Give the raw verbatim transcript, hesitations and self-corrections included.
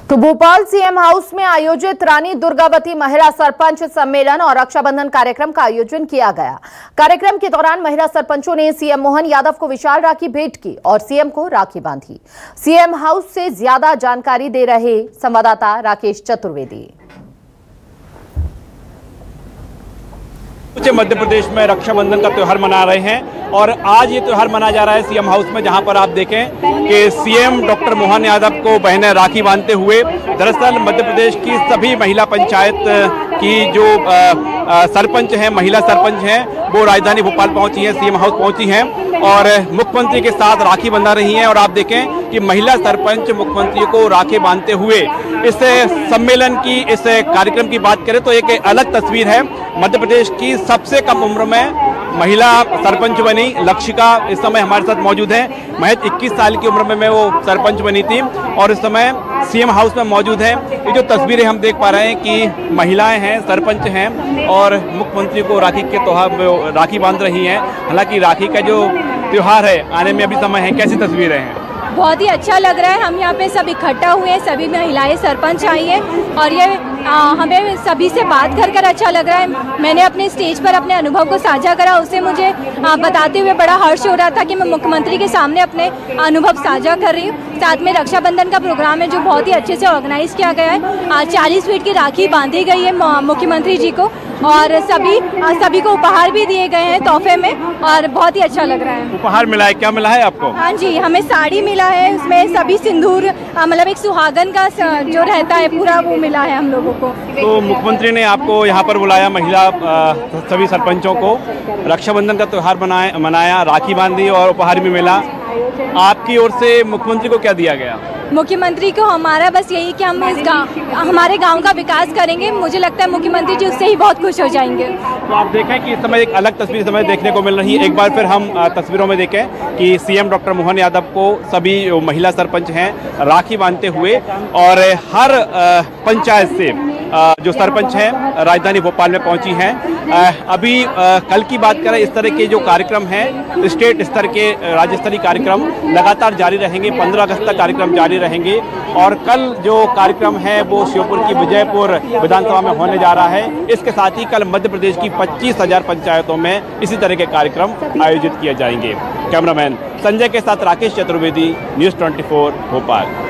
तो Bhopal CM house में आयोजित रानी दुर्गावती महिला सरपंच सम्मेलन और रक्षाबंधन कार्यक्रम का आयोजन किया गया। कार्यक्रम के दौरान महिला सरपंचों ने सीएम मोहन यादव को विशाल राखी भेंट की और सीएम को राखी बांधी। सीएम हाउस से ज्यादा जानकारी दे रहे संवाददाता राकेश चतुर्वेदी। मध्य प्रदेश में रक्षाबंधन का त्यौहार मना रहे हैं और आज ये त्यौहार मनाया जा रहा है सीएम हाउस में, जहां पर आप देखें कि सीएम डॉक्टर मोहन यादव को बहनें राखी बांधते हुए दरअसल मध्य प्रदेश की सभी महिला पंचायत की जो आ, आ, सरपंच हैं, महिला सरपंच हैं, वो राजधानी भोपाल पहुंची हैं, सीएम हाउस पहुंची हैं और मुख्यमंत्री के साथ राखी बंधा रही हैं। और आप देखें कि महिला सरपंच मुख्यमंत्री को राखी बांधते हुए इस सम्मेलन की, इस कार्यक्रम की बात करें तो एक अलग तस्वीर है। मध्य प्रदेश की सबसे कम उम्र में महिला सरपंच बनी लक्षिका इस समय हमारे साथ मौजूद है। महज इक्कीस साल की उम्र में मैं वो सरपंच बनी थी और इस समय सीएम हाउस में मौजूद है। ये जो तस्वीरें हम देख पा रहे हैं कि महिलाएं हैं, सरपंच हैं और मुख्यमंत्री को राखी के त्योहार राखी बांध रही हैं। हालांकि राखी का जो त्योहार है आने में अभी समय है, कैसी तस्वीरें हैं? बहुत ही अच्छा लग रहा है। हम यहाँ पे सब इकट्ठा हुए हैं, सभी महिलाएं सरपंच आई हैं और ये आ, हमें सभी से बात कर कर अच्छा लग रहा है। मैंने अपने स्टेज पर अपने अनुभव को साझा करा, उससे मुझे आ, बताते हुए बड़ा हर्ष हो रहा था कि मैं मुख्यमंत्री के सामने अपने अनुभव साझा कर रही हूँ। साथ में रक्षाबंधन का प्रोग्राम है जो बहुत ही अच्छे से ऑर्गेनाइज किया गया है। आज चालीस फीट की राखी बांधी गई है मुख्यमंत्री जी को और सभी सभी को उपहार भी दिए गए हैं तोहफे में और बहुत ही अच्छा लग रहा है। उपहार मिला है? क्या मिला है आपको? हाँ जी, हमें साड़ी मिला है, उसमें सभी सिंदूर मतलब एक सुहागन का जो रहता है पूरा वो मिला है हम लोगों को। तो मुख्यमंत्री ने आपको यहाँ पर बुलाया, महिला सभी सरपंचों को रक्षाबंधन का त्यौहार मनाया मनाया राखी बांधी और उपहार भी मिला। आपकी ओर से मुख्यमंत्री को क्या दिया गया? मुख्यमंत्री को हमारा बस यही कि हम इस गांव हमारे गांव का विकास करेंगे। मुझे लगता है मुख्यमंत्री जी उससे ही बहुत खुश हो जाएंगे। तो आप देखें कि इस समय एक अलग तस्वीर समय देखने को मिल रही है। एक बार फिर हम तस्वीरों में देखें कि सीएम डॉक्टर मोहन यादव को सभी महिला सरपंच हैं राखी बांधते हुए और हर पंचायत से जो सरपंच हैं राजधानी भोपाल में पहुंची हैं। अभी कल की बात करें, इस तरह के जो कार्यक्रम हैं स्टेट स्तर के राज्य स्तरीय कार्यक्रम लगातार जारी रहेंगे। पंद्रह अगस्त तक कार्यक्रम जारी रहेंगे और कल जो कार्यक्रम है वो श्योपुर की विजयपुर विधानसभा में होने जा रहा है। इसके साथ ही कल मध्य प्रदेश की पच्चीस हजार पंचायतों में इसी तरह के कार्यक्रम आयोजित किए जाएंगे। कैमरामैन संजय के साथ राकेश चतुर्वेदी, न्यूज़ चौबीस भोपाल।